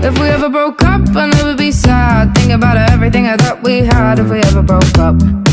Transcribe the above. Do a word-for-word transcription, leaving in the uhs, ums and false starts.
If we ever broke up, I'd never be sad. Think about everything I thought we had if we ever broke up.